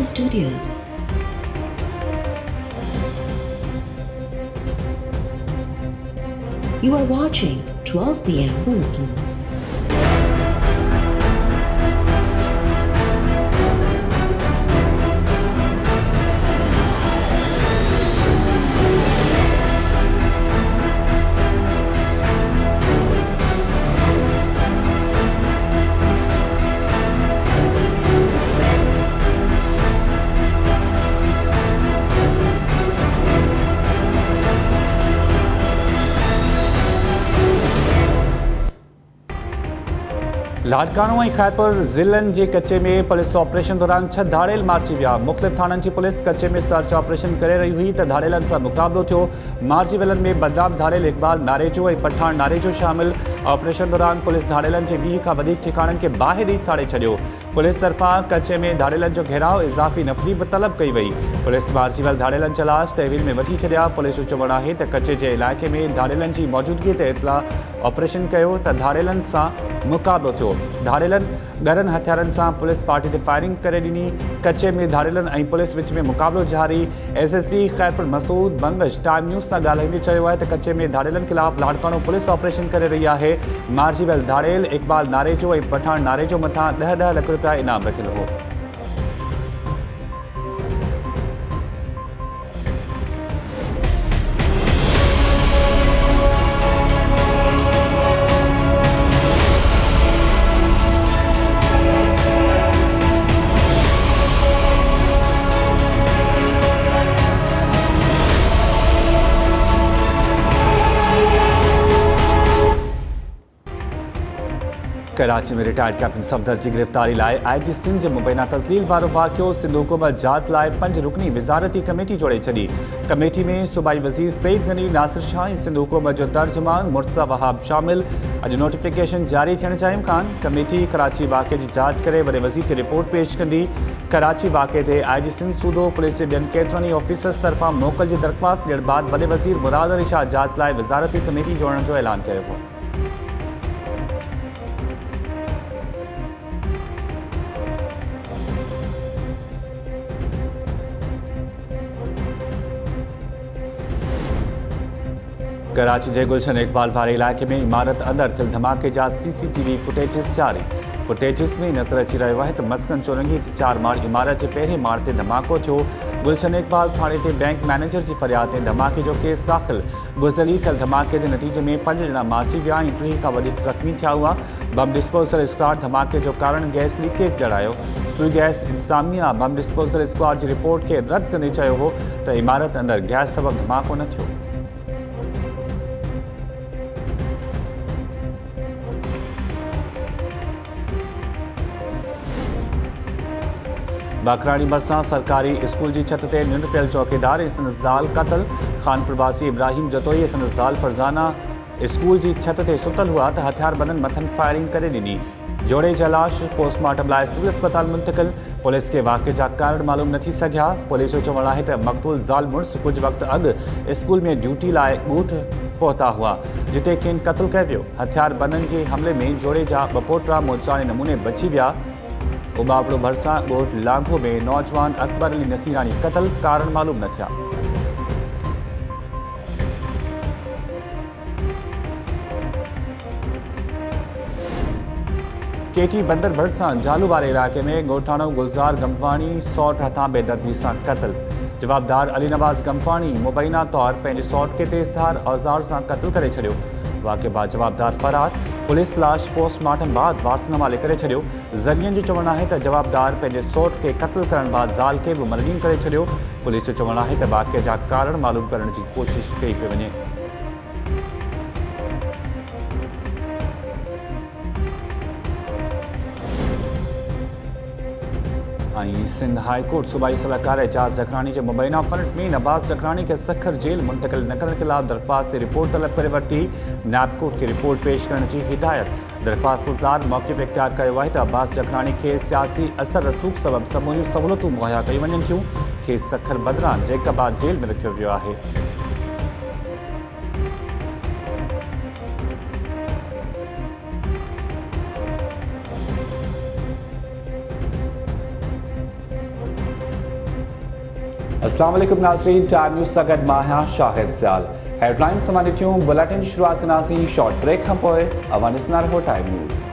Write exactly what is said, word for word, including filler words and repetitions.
Studios. You are watching twelve p m Bulletin. Larkana ऐं खैरपुर ज़िलनि जे कचे में पुलिस ऑपरेशन दौरान छह धाड़ेल मारिजी विया। मुख़्तलिफ़ थाननि जी पुलिस कचे में सर्च ऑपरेशन करे रही हुई त धाड़ेलनि सां मुक़ाबिलो थियो। मारिजी वियलनि में बदनाम धाड़ेल इक़बाल नारेजो ऐं पठान नारेजो शामिल। ऑपरेशन दौरान पुलिस धाड़ेलनि जे वीह खां वधीक ठिकाणनि खे ॿाहिरि ई साड़े छॾियो। पुलिस तरफ़ां कचे में धाड़ेलनि जो घेराव इज़ाफ़ी नफ़री बि तलब कई वई। पुलिस मारिजी वियल धाड़ेलनि तलाश तहवील में वठी छॾिया। पुलिस जो चवणु आहे त कचे जे इलाइक़े में धाड़ेलनि जी मौजूदगी ते इतला ऑपरेशन कयो त धाड़ेलनि सां मुक़ाबिलो थियो। धाड़ेलनि गरनि हथियारनि सां पुलिस पार्टी ते फायरिंग करे ॾिनी। कचे में धाड़ेलनि ऐं पुलिस विच में मुक़ाबिलो जारी। S S P Khairpur Masood Bangash Time News सां ॻाल्हाईंदे चयो आहे त कचे में धाड़ेलनि ख़िलाफ़ लाड़कानो पुलिस ऑपरेशन करे रही आहे। मारिजी वियल धाड़ेल इक़बाल नारेजो ऐं पठान नारेजो मथां ॾह ॾह लख रुपया इनाम रखियलु हो। कराची में रिटायर्ड कैप्टन सफदर की गिरफ्तारी लाए आई जी सिंध जे मुबैना तज़लील वारो वाक़ियो सिंध हुकूमत जांच लाए पंज रुकनी वज़ारती कमेटी जोड़े छॾी। कमेटी में सूबाई वज़ीर सईद गनी नासिर शाह ऐं सिंध हुकूमत जो तर्जुमान मुर्तज़ा वहाब शामिल। अॼु नोटिफिकेशन जारी थियण जा इम्कान। कमेटी कराची वाक़े जी जांच करे वॾे वज़ीर खे रिपोर्ट पेश कंदी। कराची वाक़े ते आई जी सिंध सूदो पुलिस जे ॿियनि केतिरनि ई ऑफिसर्स तरफ़ां मोकल जी दरख़्वास्त ॾियण बाद वॾे वज़ीर मुराद अली शाह जांच लाइ वज़ारती कमेटी जोड़ण जो ऐलान कयो हो। कराची के गुलशन इकबाल वारे इलाके में इमारत अंदर थियल धमाके जा सी सी टी वी फुटेजिस जारी। फुटेजिस में नज़र अची रहियो आहे त मस्कन चौरंगी चार माड़ इमारत के पहिरें माड़ ते धमाको थियो। गुलशन इकबाल थाने ते बैंक मैनेजर की फरियाद ते धमाके जो केस दाख़िल। बुज़ली कल धमाके के नतीजे में पंज ॼणा मारिजी विया ऐं टीह खां वधीक ज़ख़्मी थिया हुआ। बम डिस्पोजल स्क्वाड धमाके जो कारण गैस लीकेज ॼाणायो। सुई गैस इंतज़ामिया बम डिस्पोजल स्क्वाड की रिपोर्ट के रद्द कंदे चयो हो त इमारत अंदर गैस सबब धमाको न थियो। बाकरानी भरिसां सरकारी स्कूल की छत ते निंड पियल चौकीदार ऐं संदसि ज़ाल क़तल। खान प्रवासी इब्राहिम जतोई ऐं संदसि ज़ाल फरज़ाना स्कूल की छत ते सुतल हुआ त हथियारबंदनि मथनि फायरिंग करे ॾिनी। जोड़े जा लाश पोस्टमार्टम लाइ सिविल अस्पताल मुंतक़िल। पुलिस के वाक़े जा कारण मालूम न थी सघिया। पुलिस जो चवणु आहे त मक़तूल ज़ाल मुड़ुस कुछ वक़्त अॻु स्कूल में ड्यूटी लाइ ॻोठ पहुता हुआ जिते खेनि क़त्ल कयो वियो। हथियारबंदनि जे हमले में जोड़े जा ॿ पोटा मौजाने नमूने बची विया। उबावड़ो भरिसां ॻोठ लांघो में नौजवान अकबर अली नसीरानी क़त्ल, कारण मालूम न थिया। केटी बंदर भरिसां जालू वारे इलाके में ॻोठाणो गुलज़ार गमवाणी सौट हथां बेदर्दी सां क़त्ल। जवाबदार अली नवाज़ गमवाणी मुबैना तौर पंहिंजे सौट खे तेज़धार औज़ार सां क़त्ल करे छॾियो। वाक़े बाद जवाबदार फरार। पुलिस लाश पोस्टमार्टम बाद वारसन हवाले करे छॾियो। ज़रियनि जो चवणु आहे त जवाबदार पंहिंजे सौट खे क़त्ल करण बाद ज़ाल खे बि मलवीन करे छॾियो। पुलिस जो चवणु आहे त वाक़े जा कारण मालूम करण जी कोशिश कई पई वञे। सिंध हाई कोर्ट सूबाई सलाहकार एजाज जखरानी के मुबैना फ्रंट में नवाज़ जखरानी के सखर जेल मुंतकिल न करण खिलाफ दरख्वास्त से रिपोर्ट तलब करे वरती। नैब कोर्ट की रिपोर्ट पेश करने की हिदायत। दरख्वास्त गुज़ार मौक़िफ़ इख्तियार किया है तो अब्बास जखरानी के सियासी असर रसूख सबब समूरी सहूलतूं मुहैया कई वञनि थियूं। खेसि सखर बदिरां जैकबाद जेल में रखियो वियो आहे। अस्सलाम वालेकुम नाज़रीन, टाइम न्यूज़ सां गॾु मां आहियां शाहिद ज़ियाल। हेडलाइन समानी थियूं बुलेटिन शुरूआत कंदासीं शॉर्ट ब्रेक खां पोइ। अवां ॾिसंदा रहो टाइम न्यूज़।